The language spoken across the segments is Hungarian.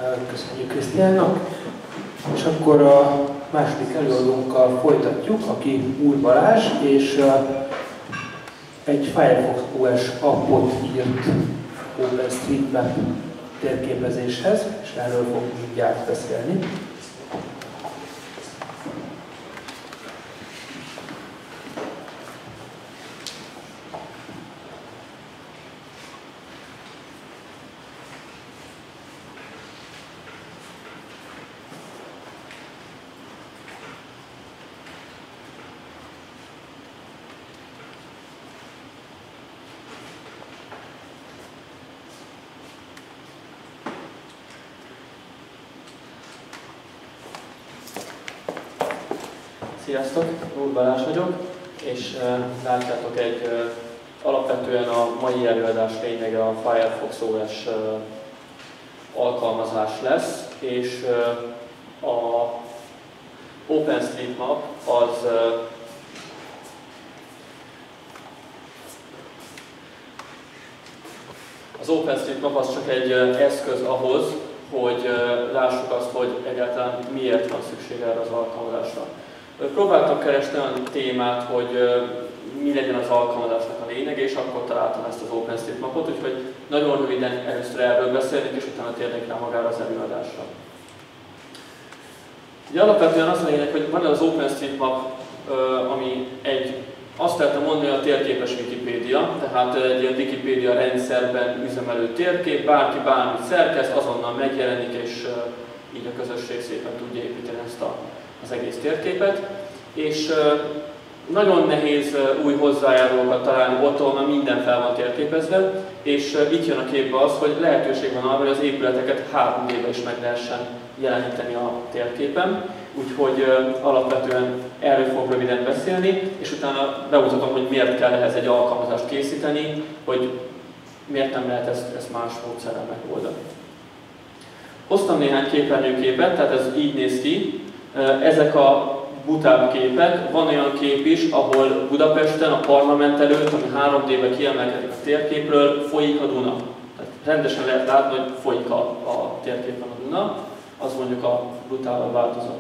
Köszönjük Krisztiánnak. És akkor a második előadónkkal folytatjuk, aki Úr Balázs, és egy Firefox OS appot írt OpenStreetMap térképezéshez, és erről fog mindjárt beszélni. Sziasztok, Úr Balázs vagyok, és látjátok, alapvetően a mai előadás lényege a Firefox OS alkalmazás lesz, és a OpenStreetMap az csak egy eszköz ahhoz, hogy lássuk azt, hogy egyáltalán miért van szükség erre az alkalmazásra. Próbáltam keresni olyan témát, hogy mi legyen az alkalmazásnak a lényege, és akkor találtam ezt az OpenStreetMapot, úgyhogy nagyon röviden először erről beszélnék, és utána térnék rá magára az előadásra. Ugye alapvetően az a lényeg, hogy van az OpenStreetMap, ami azt lehetne mondani, hogy a térképes Wikipédia, tehát egy ilyen Wikipédia rendszerben üzemelő térkép, bárki bármit szerkeszt, azonnal megjelenik, és így a közösség szépen tudja építeni ezt az egész térképet. És nagyon nehéz új hozzájárulókat találni otthon, mert minden fel van térképezve, és itt jön a képbe az, hogy lehetőség van arra, hogy az épületeket 3D-be is meg lehessen jeleníteni a térképen. Úgyhogy alapvetően erről fog röviden beszélni, és utána bemutatom, hogy miért kell ehhez egy alkalmazást készíteni, hogy miért nem lehet ezt más módszerrel megoldani. Hoztam néhány képernyőképet, tehát ez így néz ki. Ezek a butább képek. Van olyan kép is, ahol Budapesten, a parlament előtt, ami 3D-be kiemelkedik a térképről, folyik a Duna. Tehát rendesen lehet látni, hogy folyik a térképen a Duna. Az mondjuk a brutálabb változat.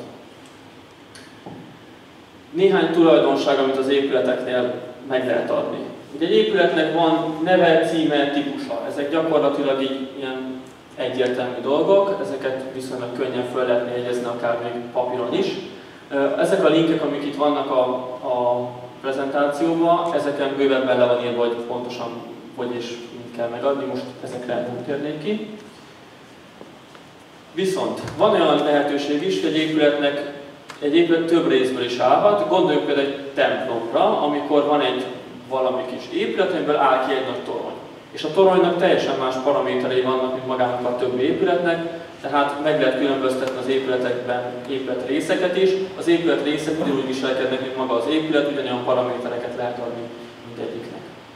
Néhány tulajdonság, amit az épületeknél meg lehet adni. Ugye egy épületnek van neve, címe, típusa. Ezek gyakorlatilag így ilyen egyértelmű dolgok, ezeket viszonylag könnyen föl lehetne jegyezni akár még papíron is. Ezek a linkek, amik itt vannak a prezentációban, ezeken bővebben le van írva, hogy pontosan hogy és mit kell megadni, most ezekre nem térnék ki. Viszont van olyan lehetőség is, hogy egy épület több részből is állhat. Gondoljunk például egy templomra, amikor van egy valami kis épület, amiből áll ki egy nagy torony. És a toronynak teljesen más paraméterei vannak, mint magának a többi épületnek, tehát meg lehet különböztetni az épületekben épületrészeket is. Az épületrészek ugyanúgy viselkednek, mint maga az épület, ugyanolyan paramétereket lehet adni mindegyiknek.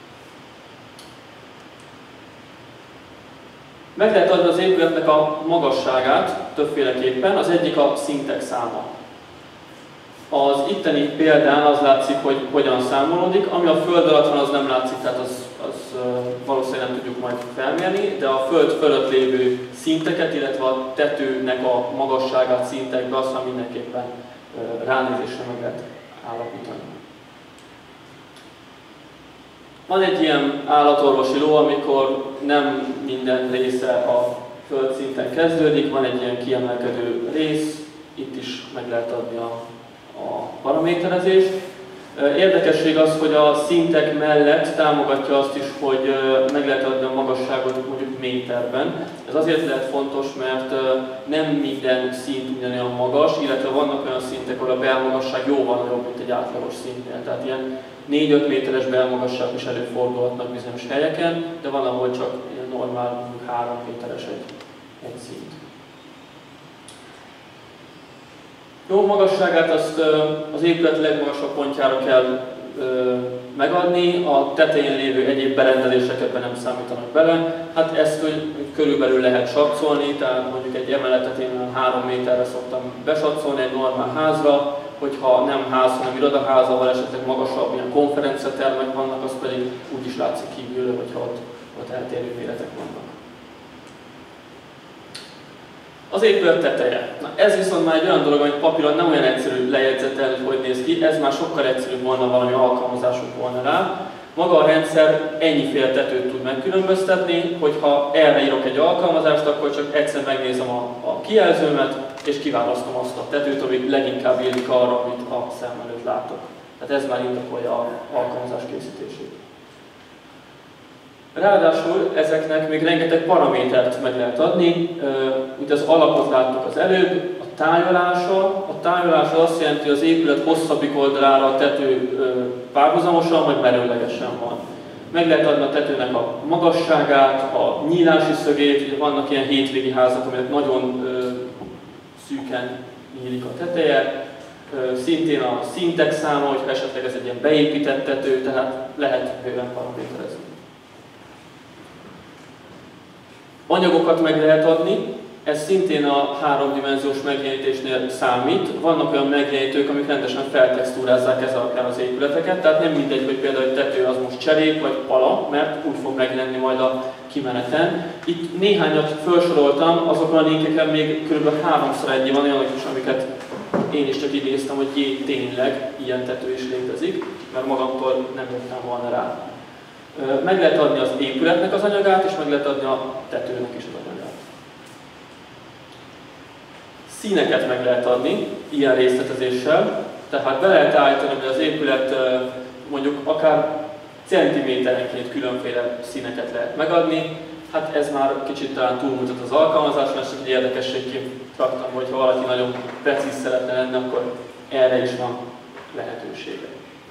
Meg lehet adni az épületnek a magasságát többféleképpen, az egyik a szintek száma. Az itteni példán az látszik, hogy hogyan számolódik, ami a föld alatt van, az nem látszik, tehát az valószínűleg nem tudjuk majd felmérni, de a föld fölött lévő szinteket, illetve a tetőnek a magasságát szintekbe, aztán mindenképpen ránézésre meg lehet állapítani. Van egy ilyen állatorvosi ló, amikor nem minden része a földszinten kezdődik, van egy ilyen kiemelkedő rész, itt is meg lehet adni a paraméterezést. Érdekesség az, hogy a szintek mellett támogatja azt is, hogy meg lehet adni a magasságot mondjuk méterben. Ez azért lehet fontos, mert nem minden szint ugyanolyan magas, illetve vannak olyan szintek, ahol a belmagasság jóval nagyobb, mint egy átlagos szintnél. Tehát ilyen 4-5 méteres belmagasság is előfordulhatnak bizonyos helyeken, de van, ahol csak ilyen normál 3 méteres egy szint. Jó magasságát azt az épület legmagasabb pontjára kell megadni, a tetején lévő egyéb berendezéseket nem számítanak bele. Hát ezt hogy körülbelül lehet satszolni, tehát mondjuk egy emeletet én 3 méterre szoktam besatszolni egy normál házra, hogyha nem ház, hanem irodaház, ahol esetleg magasabb ilyen konferenciatermek vannak, az pedig úgy is látszik kívülről, hogyha ott eltérő méretek vannak. Az épület teteje. Na, ez viszont már egy olyan dolog, amit papíron nem olyan egyszerű lejegyzetelni, hogy néz ki, ez már sokkal egyszerűbb volna, valami alkalmazásuk volna rá. Maga a rendszer ennyiféle tetőt tud megkülönböztetni, hogyha erre írok egy alkalmazást, akkor csak egyszer megnézem a kijelzőmet, és kiválasztom azt a tetőt, ami leginkább illik arra, amit a szem előtt látok. Tehát ez már indokolja az alkalmazás készítését. Ráadásul ezeknek még rengeteg paramétert meg lehet adni. Ugye az alapot láttuk az előbb, a tájolása. A tájolás azt jelenti, hogy az épület hosszabbik oldalára a tető párhuzamosan vagy merőlegesen van. Meg lehet adni a tetőnek a magasságát, a nyílási szögét. Ugye vannak ilyen hétvégi házak, amelyek nagyon szűken nyílik a teteje. Szintén a szintek száma, hogyha esetleg ez egy ilyen beépített tető, tehát lehet bőven paraméterezni. Anyagokat meg lehet adni, ez szintén a háromdimenziós megjelenítésnél számít. Vannak olyan megjelenítők, amik rendesen feltextúrázzák ez alapján az épületeket, tehát nem mindegy, hogy például egy tető az most cserép vagy pala, mert úgy fog megjelenni majd a kimeneten. Itt néhányat felsoroltam, azokon a linkeken még kb. 3-szor egy van olyanok is, amiket én is csak idéztem, hogy jé, tényleg ilyen tető is létezik, mert magamtól nem jöttem volna rá. Meg lehet adni az épületnek az anyagát, és meg lehet adni a tetőnek is az anyagát. Színeket meg lehet adni, ilyen részletezéssel, tehát be lehet állítani, hogy az épület mondjuk akár centiméterenként különféle színeket lehet megadni. Hát ez már kicsit talán túlmutat az alkalmazás, mert csak egy érdekességként raktam, hogy ha valaki nagyon precíz szeretne lenni, akkor erre is van lehetősége.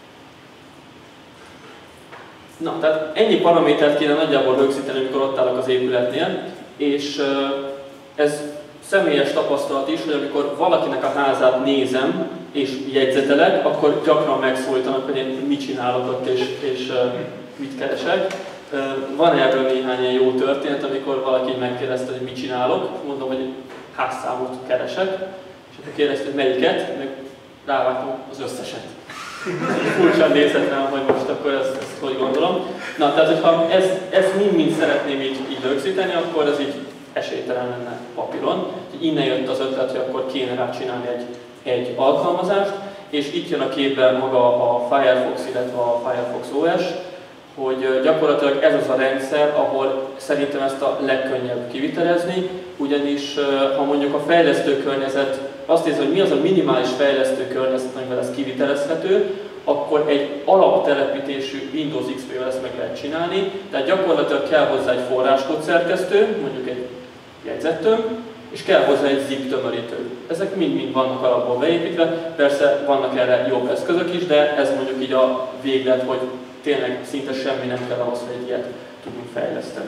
Na, tehát ennyi paramétert kéne nagyjából rögzíteni, amikor ott állok az épületnél, és ez személyes tapasztalat is, hogy amikor valakinek a házát nézem és jegyzetelek, akkor gyakran megszólítanak, hogy én mit csinálok ott és mit keresek. Van erről néhány ilyen jó történet, amikor valaki megkérdezte, hogy mit csinálok, mondom, hogy házszámot keresek, és akkor kérdezte, hogy melyiket, meg rávágtam az összeset. Furcsán nézett rám, hogy most akkor ezt hogy gondolom. Na, tehát hogyha ezt mind-mind szeretném így rögzíteni, akkor ez így esélytelen lenne papíron. Innen jött az ötlet, hogy akkor kéne rá csinálni egy alkalmazást, és itt jön a képbe maga a Firefox, illetve a Firefox OS, hogy gyakorlatilag ez az a rendszer, ahol szerintem ezt a legkönnyebb kivitelezni, ugyanis ha mondjuk a fejlesztő környezet azt nézi, hogy mi az a minimális fejlesztő környezet, amivel ez kivitelezhető, akkor egy alaptelepítésű Windows XP-vel ezt meg lehet csinálni, tehát gyakorlatilag kell hozzá egy forráskód szerkesztő, mondjuk egy jegyzettömb, és kell hozzá egy zip tömörítő. Ezek mind-mind vannak alapból beépítve, persze vannak erre jobb eszközök is, de ez mondjuk így a véglet, hogy tényleg szinte semmi nem kell ahhoz, hogy egy ilyet tudunk fejleszteni.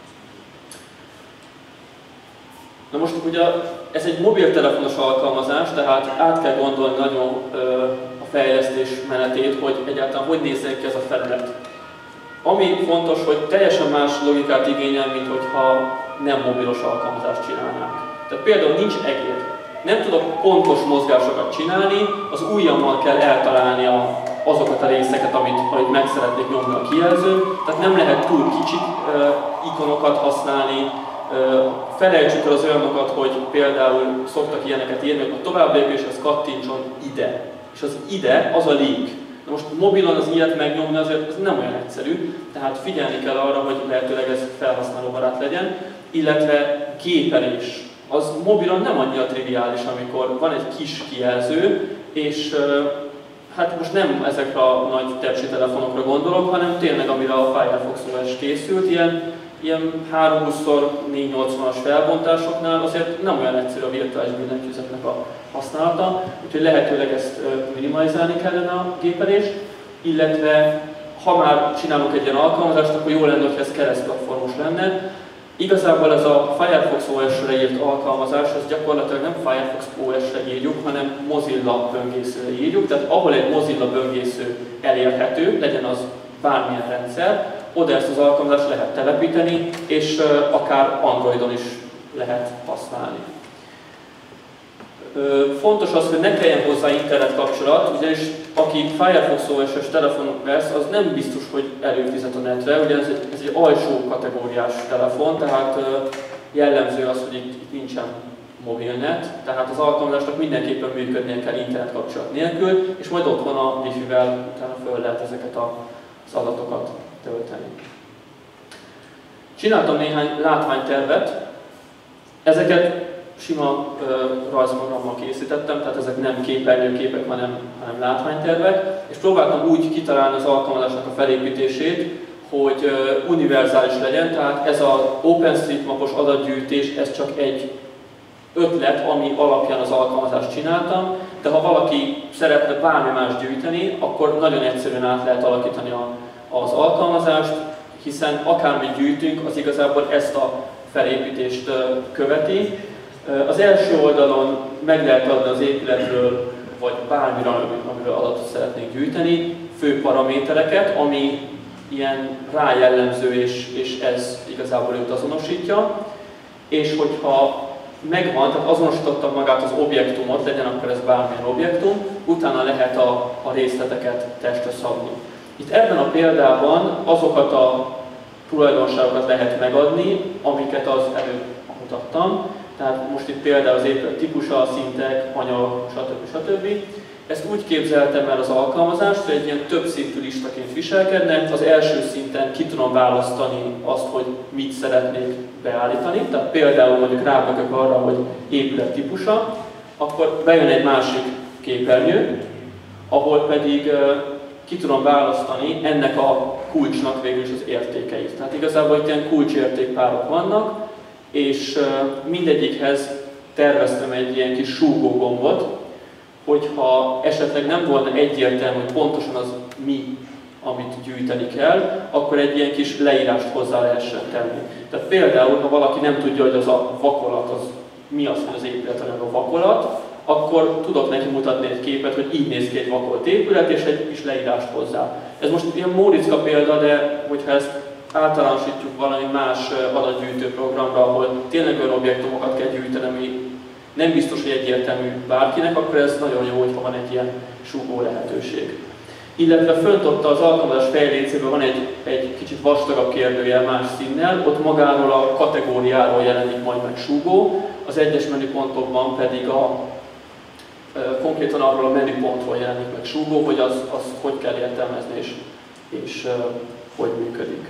Na most ugye ez egy mobiltelefonos alkalmazás, tehát át kell gondolni nagyon a fejlesztés menetét, hogy egyáltalán hogy nézzen ki ez a felület. Ami fontos, hogy teljesen más logikát igényel, mint hogyha nem mobilos alkalmazást csinálnánk. Tehát például nincs egér. Nem tudok pontos mozgásokat csinálni, az ujjammal kell eltalálni azokat a részeket, amit meg szeretnék nyomni a kijelzőn, tehát nem lehet túl kicsi ikonokat használni. Felejtsük el az olyanokat, hogy például szoktak ilyeneket írni, hogy a továbblépéshez kattintson ide. És az ide, az a link. Na most mobilon az ilyet megnyomni azért ez nem olyan egyszerű, tehát figyelni kell arra, hogy lehetőleg ez felhasználóbarát legyen, illetve gépelés. Az mobilon nem annyira triviális, amikor van egy kis kijelző, és hát most nem ezekre a nagy tepsi telefonokra gondolok, hanem tényleg amire a Firefox OS készült, ilyen 320x480-as felbontásoknál azért nem olyan egyszerű a virtuális billentyűzetnek a használata, úgyhogy lehetőleg ezt minimalizálni kellene a gépelést, illetve ha már csinálunk egy ilyen alkalmazást, akkor jó lenne, hogy ez keresztplatformos lenne. Igazából ez a Firefox OS-re írt alkalmazás, ez gyakorlatilag nem Firefox OS-re írjuk, hanem Mozilla böngészőre írjuk, tehát ahol egy Mozilla böngésző elérhető, legyen az bármilyen rendszer, oda ezt az alkalmazást lehet telepíteni, és akár Androidon is lehet használni. Fontos az, hogy ne kelljen hozzá internet kapcsolat, ugyanis aki Firefox OS-es telefon vesz, az nem biztos, hogy előfizet a netre, ugye ez egy alsó kategóriás telefon, tehát jellemző az, hogy itt nincsen mobilnet, tehát az alkalmazásnak mindenképpen működnie kell internet kapcsolat nélkül, és majd otthon a Wi-Fi-vel utána föl lehet ezeket az adatokat tölteni. Csináltam néhány látványtervet, ezeket sima rajzprogrammal készítettem, tehát ezek nem képernyőképek, hanem látványtervek, és próbáltam úgy kitalálni az alkalmazásnak a felépítését, hogy univerzális legyen, tehát ez az OpenStreetMap-os adatgyűjtés, ez csak egy ötlet, ami alapján az alkalmazást csináltam, de ha valaki szeretne bármi más gyűjteni, akkor nagyon egyszerűen át lehet alakítani az alkalmazást, hiszen akármit gyűjtünk, az igazából ezt a felépítést követi. Az első oldalon meg lehet adni az épületről, vagy bármiről, amiről adatot szeretnénk gyűjteni, fő paramétereket, ami ilyen rájellemző, és ez igazából őt azonosítja. És hogyha megvan, tehát azonosítottam magát az objektumot, legyen akkor ez bármilyen objektum, utána lehet a részleteket testre szabni. Itt ebben a példában azokat a tulajdonságokat lehet megadni, amiket az előbb mutattam. Tehát most itt például az épület típusa, szintek, anyag, stb. Ezt úgy képzeltem el az alkalmazást, hogy egy ilyen többszintű listaként viselkednek. Az első szinten ki tudom választani azt, hogy mit szeretnék beállítani. Tehát például mondjuk rábökök arra, hogy épület típusa, akkor bejön egy másik képernyő, ahol pedig ki tudom választani ennek a kulcsnak végül is az értékeit. Tehát igazából itt ilyen kulcsértékpárok vannak, és mindegyikhez terveztem egy ilyen kis súgógombot, hogyha esetleg nem volna egyértelmű, hogy pontosan az mi, amit gyűjteni kell, akkor egy ilyen kis leírást hozzá lehessen tenni. Tehát például, ha valaki nem tudja, hogy az a vakolat, az mi az, hogy az épületanyag a vakolat, akkor tudok neki mutatni egy képet, hogy így néz ki egy vakolt épület, és egy kis leírást hozzá. Ez most ilyen módicka példa, de hogyha ezt általánosítjuk valami más adatgyűjtő programra, ahol tényleg olyan objektumokat kell gyűjteni, ami nem biztos, hogy egyértelmű bárkinek, akkor ez nagyon jó, hogyha van egy ilyen súgó lehetőség. Illetve fönt ott az alkalmazás fejlécében van egy kicsit vastagabb kérdőjel más színnel, ott magáról a kategóriáról jelenik majd meg súgó, az egyes menüpontokban pedig konkrétan arról a menüpontról jelenik meg súgó, hogy azt hogy kell értelmezni és hogy működik.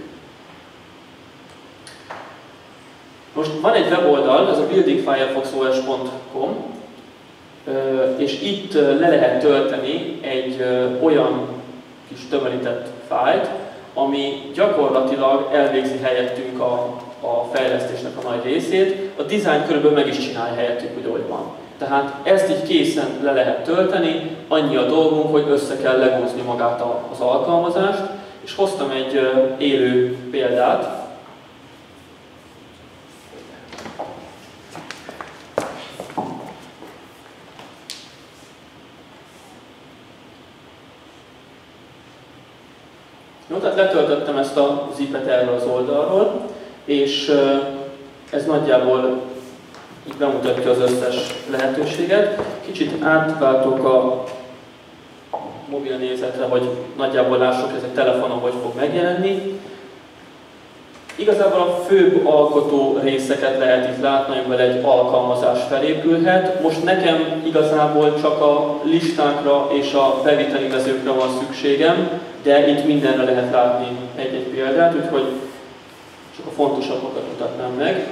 Most van egy weboldal, ez a buildingfirefoxos.com, és itt le lehet tölteni egy olyan kis tömörített fájlt, ami gyakorlatilag elvégzi helyettünk a fejlesztésnek a nagy részét. A design körülbelül meg is csinálja helyettünk, úgy ahogy van. Tehát ezt így készen le lehet tölteni, annyi a dolgunk, hogy össze kell legózni magát az alkalmazást, és hoztam egy élő példát. Jó, tehát letöltöttem ezt a zipet erről az oldalról, és ez nagyjából így bemutatja az összes lehetőséget. Kicsit átváltok a mobil nézetre, hogy nagyjából lássuk, ez egy telefonon hogy fog megjelenni. Igazából a főbb alkotó részeket lehet itt látni, amivel egy alkalmazás felépülhet. Most nekem igazából csak a listákra és a beviteli mezőkre van szükségem, de itt mindenre lehet látni egy-egy példát, úgyhogy csak a fontosabbakat mutatnám meg.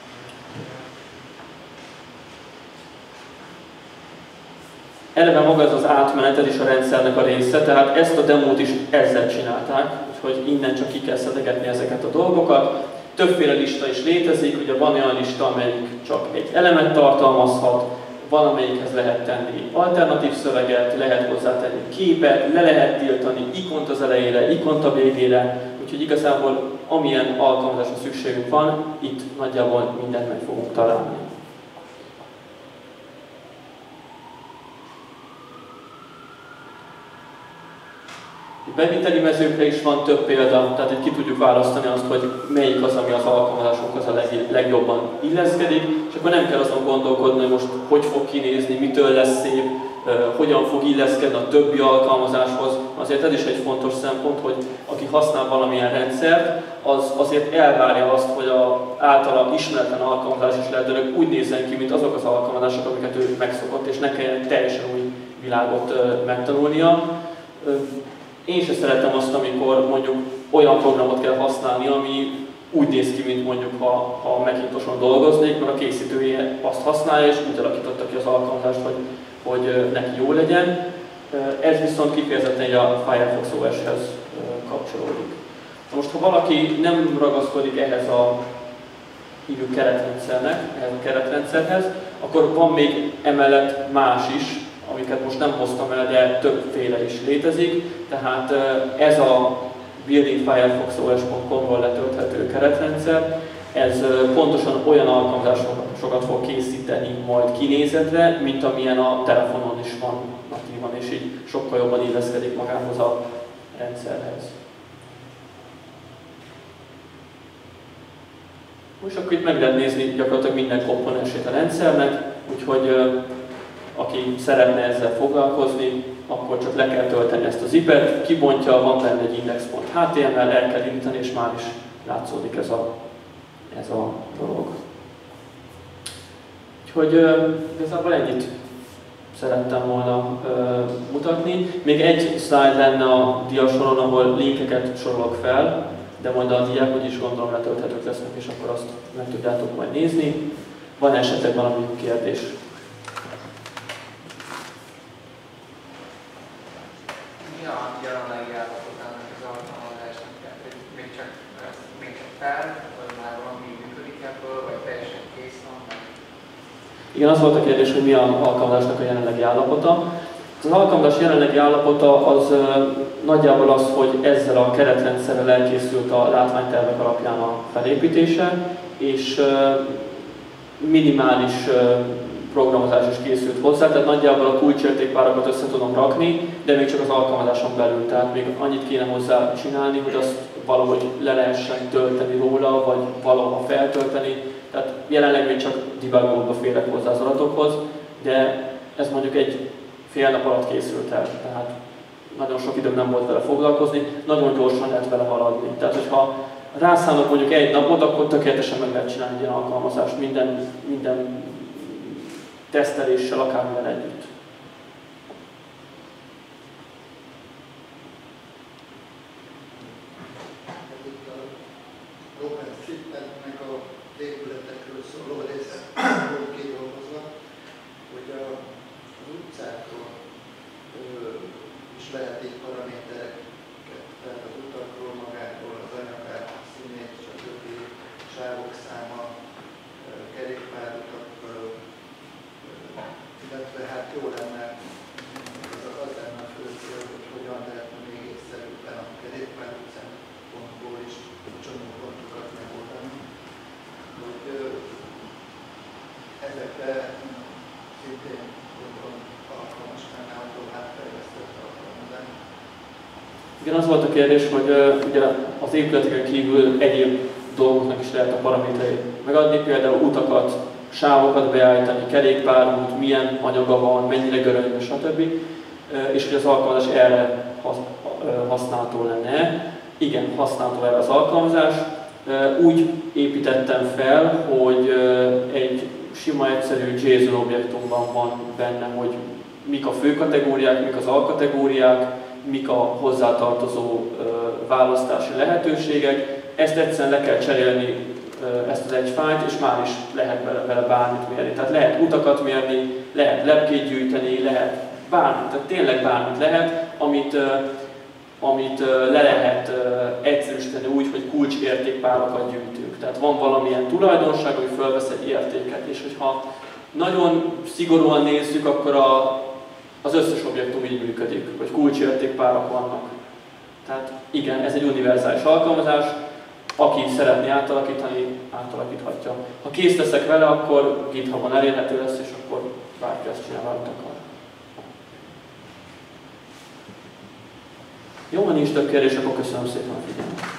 Eleve maga ez az átmenet, ez is a rendszernek a része, tehát ezt a demót is ezzel csinálták, úgyhogy innen csak ki kell szedegetni ezeket a dolgokat. Többféle lista is létezik, ugye van olyan lista, amelyik csak egy elemet tartalmazhat, van amelyikhez lehet tenni alternatív szöveget, lehet hozzátenni képet, le lehet tiltani ikont az elejére, ikont a végére, úgyhogy igazából amilyen alkalmazásra szükségünk van, itt nagyjából mindent meg fogunk találni. beviteli mezőkre is van több példa, tehát itt ki tudjuk választani azt, hogy melyik az, ami az alkalmazásokhoz a legjobban illeszkedik, és akkor nem kell azon gondolkodni, hogy most hogy fog kinézni, mitől lesz szép, hogyan fog illeszkedni a többi alkalmazáshoz. Azért ez is egy fontos szempont, hogy aki használ valamilyen rendszert, az azért elvárja azt, hogy az általa ismeretlen alkalmazás is lehetőleg úgy nézzen ki, mint azok az alkalmazások, amiket ő megszokott, és ne kelljen teljesen új világot megtanulnia. Én sem szeretem azt, amikor mondjuk olyan programot kell használni, ami úgy néz ki, mint mondjuk ha Macintoson dolgoznék, mert a készítője azt használja, és úgy alakította ki az alkalmazást, hogy neki jó legyen. Ez viszont kifejezetten a Firefox OS-hez kapcsolódik. Most, ha valaki nem ragaszkodik ehhez a hívjuk keretrendszerhez, akkor van még emellett más is, amiket most nem hoztam el, de többféle is létezik. Tehát ez a buildingfirefoxos.com-ról letölthető keretrendszer, ez pontosan olyan alkalmazásokat fog készíteni majd kinézetre, mint amilyen a telefonon is van natívan, és így sokkal jobban illeszkedik magához a rendszerhez. Most akkor itt meg lehet nézni gyakorlatilag minden komponensét a rendszernek, úgyhogy aki szeretne ezzel foglalkozni, akkor csak le kell tölteni ezt a zipet, kibontja, van benne egy index.html, el kell indítani, és már is látszódik ez a dolog. Úgyhogy igazából ennyit szerettem volna mutatni. Még egy slide lenne a diasoron, ahol linkeket sorolok fel, de majd a diák úgyis gondolom letölthetők lesznek, és akkor azt meg tudjátok majd nézni. Van esetleg valami kérdés? Mi a jelenlegi állapotának az alkalmazásnak? Tehát, hogy még csak fel, vagy már valami működik ebből, vagy teljesen kész van? Igen, az volt a kérdés, hogy mi az alkalmazásnak a jelenlegi állapota. Az alkalmazás jelenlegi állapota az nagyjából az, hogy ezzel a keretrendszerrel elkészült a látványtervek alapján a felépítése, és minimális programozás is készült hozzá, tehát nagyjából a kulcsértékpárokat össze tudom rakni, de még csak az alkalmazáson belül, tehát még annyit kéne hozzá csinálni, hogy azt valahogy le lehessen tölteni róla, vagy valahol feltölteni. Tehát jelenleg még csak debug-ba férek hozzá az adatokhoz, de ez mondjuk egy fél nap alatt készült el, tehát nagyon sok időm nem volt vele foglalkozni, nagyon gyorsan lehet vele haladni. Tehát, hogyha rászállok mondjuk egy napot, akkor tökéletesen meg lehet csinálni egy ilyen alkalmazást minden teszteléssel, akármilyen együtt. Itt a OpenStreetMap-nek a épületekről szóló része volt kidolgozva, hogy az utcákról is lehet így paramétereket, tehát az utakról, magáról, az anyagát, színét, stb. Sávok száma, kerékpárutak, illetve hát jó lenne, az lenne a fő cél, hogy hogyan lehetne még észszerűbben a kerékpár szempontból is csomópontokat megoldani. Hogy ezekre szintén gondolom alkalmas lenne a továbbfejlesztett alkalmazást. Igen, az volt a kérdés, hogy ugye az épületeken kívül egyéb dolgoknak is lehet a paramétereit megadni, például utakat, sávokat beállítani, kerékpárút, milyen anyaga van, mennyire göröngyös, stb. És hogy az alkalmazás erre használható lenne. Igen, használható erre az alkalmazás. Úgy építettem fel, hogy egy sima, egyszerű JSON objektumban van benne, hogy mik a fő kategóriák, mik az alkategóriák, mik a hozzátartozó választási lehetőségek. Ezt egyszerűen le kell cserélni, ezt az egy fájlt, és már is lehet vele bármit mérni. Tehát lehet utakat mérni, lehet lepkét gyűjteni, lehet bármit, tehát tényleg bármit lehet, amit le lehet egyszerűsíteni úgy, hogy kulcsértékpárokat gyűjtünk. Tehát van valamilyen tulajdonság, hogy felvesz egy értéket, és hogyha nagyon szigorúan nézzük, akkor az összes objektum így működik, hogy kulcsértékpárok vannak. Tehát igen, ez egy univerzális alkalmazás, aki szeretné átalakítani, átalakíthatja. Ha kész leszek vele, akkor GitHubon elérhető lesz, és akkor bárki azt csinál, amit akar. Jó, van nincs több kérdés, akkor köszönöm szépen a figyelmet.